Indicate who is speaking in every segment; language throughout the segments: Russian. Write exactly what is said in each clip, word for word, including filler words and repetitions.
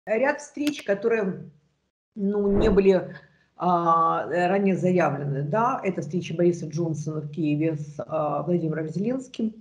Speaker 1: Ряд встреч, которые, ну, не были, а, ранее заявлены, да. Это встреча Бориса Джонсона в Киеве с, а, Владимиром Зеленским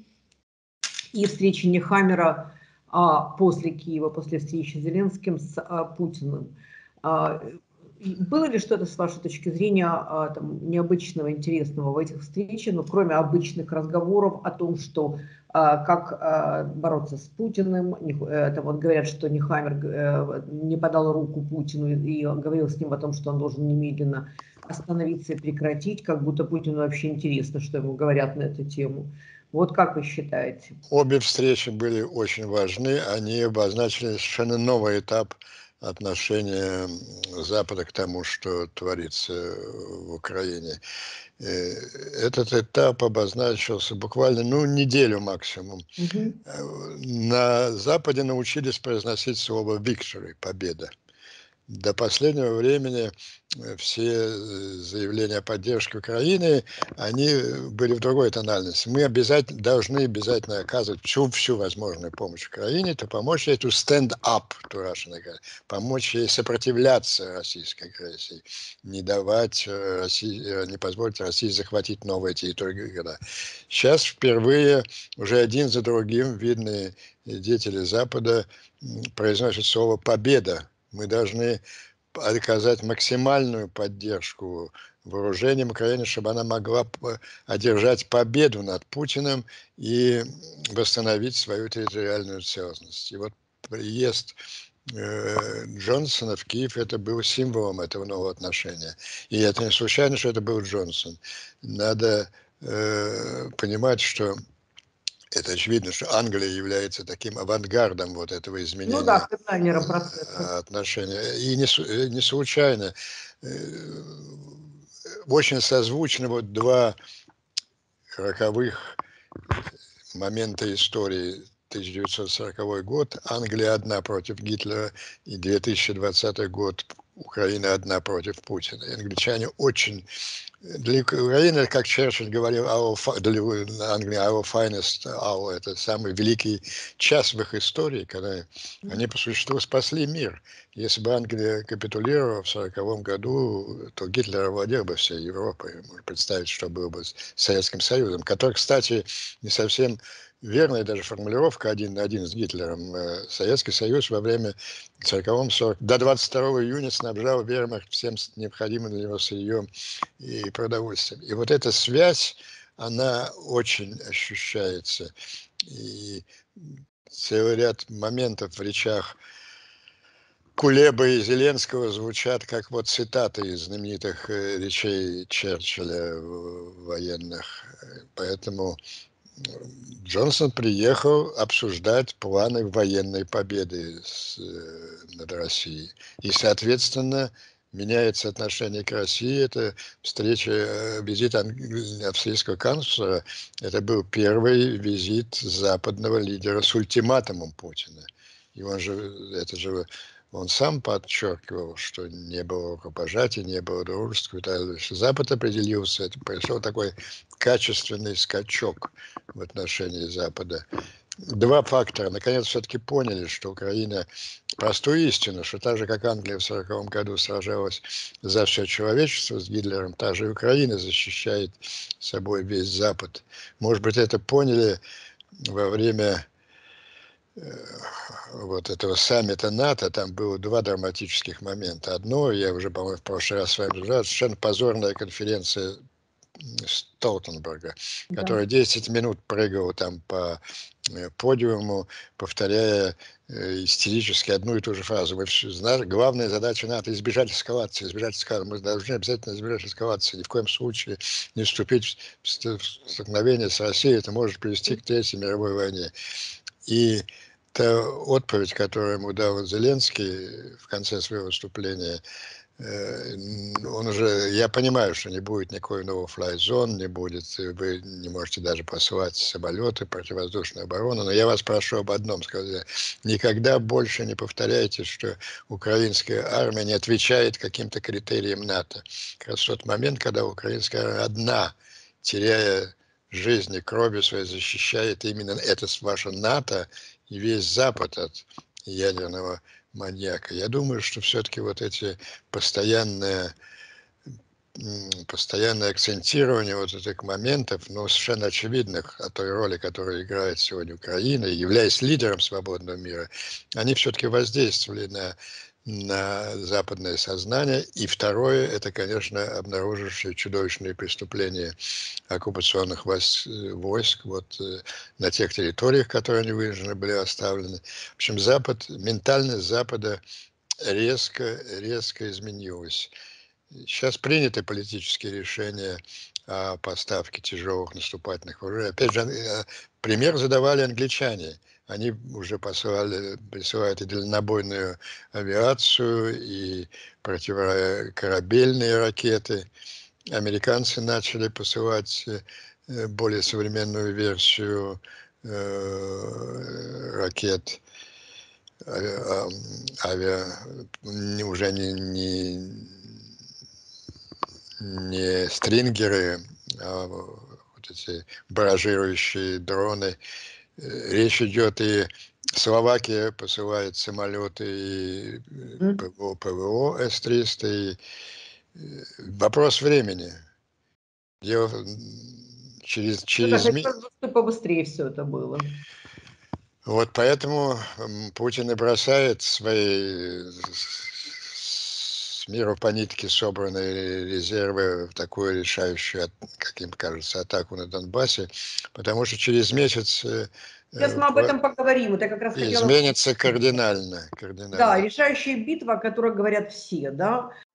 Speaker 1: и встреча Нехаммера, а, после Киева, после встречи с Зеленским с, а, Путиным. А, и было ли что-то, с вашей точки зрения, а, там, необычного, интересного в этих встречах, ну, кроме обычных разговоров о том, что, а, как, а, бороться с Путиным? Нех это вот говорят, что Нехаммер г э, не подал руку Путину и говорил с ним о том, что он должен немедленно остановиться и прекратить, как будто Путину вообще интересно, что ему говорят на эту тему. Вот как вы считаете?
Speaker 2: Обе встречи были очень важны. Они обозначили совершенно новый этап отношения, м, Запада к тому, что творится в Украине. Э, этот этап обозначился буквально, ну, неделю максимум.
Speaker 1: Мгм.
Speaker 2: Э, на Западе научились произносить слово victory — победа. До последнего времени, э, все заявления о поддержке Украины, они были в другой тональности. Мы обязательно должны обязательно оказывать всю всю возможную помощь Украине, то помочь ей to stand up to Russian aggression, помочь ей сопротивляться российской агрессии, не давать, э, России, э, не позволить России захватить новые территории города. Щас впервые уже один за другим видные деятели Запада, м, произносят слово "победа". Мы должны оказать максимальную поддержку вооружениям Украины, чтобы она могла п одержать победу над Путиным и восстановить свою территориальную целостность. И вот приезд, э, Джонсона в Киев — это был символом этого нового отношения. И это не случайно, что это был Джонсон. Надо, э, понимать, что это очевидно, что Англия является таким авангардом вот этого
Speaker 1: Ну да,
Speaker 2: изменения,
Speaker 1: хедлайнером процесса.
Speaker 2: э, отношения. И не су э, не случайно, э, очень созвучны вот два роковых момента истории: тысяча девятьсот сороковой год, Англия одна против Гитлера, и две тысячи двадцатый год, Украина одна против Путина. И англичане очень для Украины, как Черчилль говорил, our fi для Англии our finest hour — это самый великий час в их истории, когда
Speaker 1: Мгм.
Speaker 2: они по существу спасли мир. Если бы Англия капитулировала в сороковом году, то Гитлер овладел бы всей Европой. Можно представить, что было бы с Советским Союзом, который, кстати, не совсем верная даже формулировка один на один с Гитлером. Э, Советский Союз во время сороковом сорок до двадцать второго июня снабжал вермахт всем с необходимым для него сырьем и продовольствием. И вот эта связь, она очень ощущается. И целый ряд моментов в речах Кулебы и Зеленского звучат как вот цитаты из знаменитых, э, речей Черчилля в военных. Э, поэтому, м, Джонсон приехал обсуждать планы военной победы с э, над Россией. И, соответственно, меняется отношение к России. Это встреча, э, визит ан австрийского канцлера — это был первый визит западного лидера с ультиматумом Путина. И он же, это же он сам подчеркивал, что не было рукопожатия, не было дружества и так далее. Запад определился, это произошел такой качественный скачок в отношении Запада. Два фактора. Наконец, все-таки поняли, что Украина простую истину, что так же, как Англия в сороковом году сражалась за все человечество с Гитлером, так же и Украина защищает собой весь Запад. Может быть, это поняли во время, э, вот этого саммита НАТО. Там было два драматических момента. Одно, я уже, по-моему, в прошлый раз с вами обсуждал, совершенно позорная конференция, м, Столтенберга,
Speaker 1: Да.
Speaker 2: который десять минут прыгал там по, э, подиуму, повторяя, э, истерически одну и ту же фразу: "Мы все знали, главная задача НАТО — избежать эскалации, избежать эскалации. Мы должны обязательно избежать эскалации. Ни в коем случае не вступить в ст в столкновение с Россией. Это может привести
Speaker 1: М.
Speaker 2: к Третьей мировой войне". И та отповедь, которую ему дал Зеленский в конце своего выступления, э, н он уже я понимаю, что не будет никакой no-fly zone, не будет, вы не можете даже посылать самолеты, противовоздушную оборону, но я вас прошу об одном, сказал я: никогда больше не повторяйте, что украинская армия не отвечает каким-то критериям НАТО. Как раз в тот момент, когда украинская армия одна, теряя жизни, кровью своей, защищает именно это с ваше НАТО и весь Запад от ядерного маньяка. Я думаю, что все-таки вот эти постоянные, постоянное акцентирование вот этих моментов, ну, совершенно очевидных о той роли, которую играет сегодня Украина, являясь лидером свободного мира, они все-таки воздействовали на, на западное сознание. И второе, это, конечно, обнаружившие чудовищные преступления оккупационных войск вот, на тех территориях, которые они вынуждены были оставлены. В общем, Запад, ментальность Запада резко, резко изменилась. Сейчас приняты политические решения о поставке тяжелых наступательных вооружений. Опять же, пример задавали англичане. Они уже посылали, присылают и дальнобойную авиацию, и противокорабельные ракеты. Американцы начали посылать более современную версию э, ракет, авиа, авиа уже не, не, не стрингеры, а вот эти баражирующие дроны. Речь идет, и Словакия посылает самолеты и ПВО, ПВО С триста, и вопрос времени. Дело через, через...
Speaker 1: Ну, да, чтобы побыстрее все это было.
Speaker 2: Вот поэтому Путин и бросает свои с миру по нитке собранные резервы в такую решающую, как им кажется, атаку на Донбассе, потому что через месяц
Speaker 1: Сейчас мы об этом поговорим. Вот я как раз
Speaker 2: изменится
Speaker 1: хотела...
Speaker 2: кардинально, кардинально.
Speaker 1: Да, решающая битва, о которой говорят все, да.